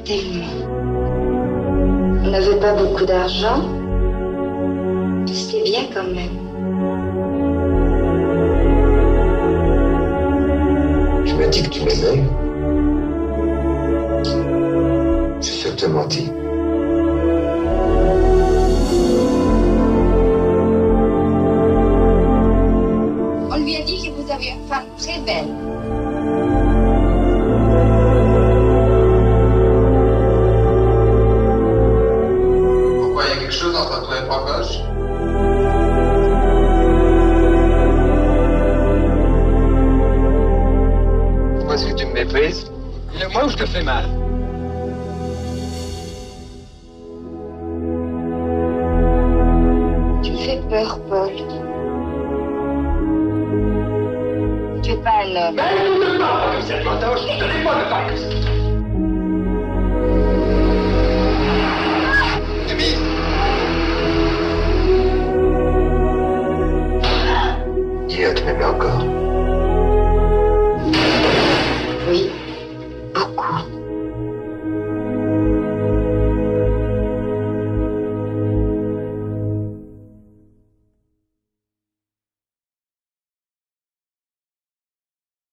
tellement. On n'avait pas beaucoup d'argent. C'était bien quand même. Tu m'as dit que tu m'aimais. Je suis sûr que tu as menti. On lui a dit que vous aviez une femme très belle. Pourquoi, il y a quelque chose entre toi et Procoche? Pourquoi est-ce que tu me méprises? Moi ou je te fais mal? Tu me fais peur, Paul. Tu es pas un homme. Mais ne me parle pas comme ça, Alberto. Je te dis pas de parler comme ça. Camille! Hier, tu m'aimais encore? Oui.